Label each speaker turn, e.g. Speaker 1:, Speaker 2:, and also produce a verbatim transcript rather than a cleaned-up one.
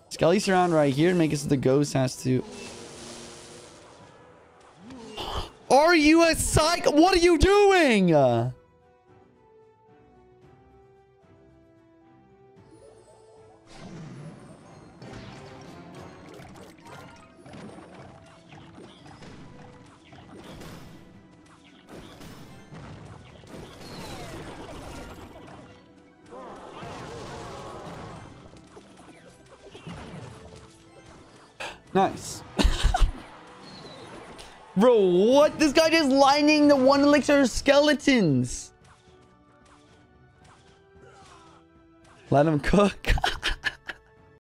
Speaker 1: Skelly surround right here and make it so the ghost has to... Are you a psych? What are you doing? Nice. Bro, what? This guy just lining the one elixir skeletons. Let him cook.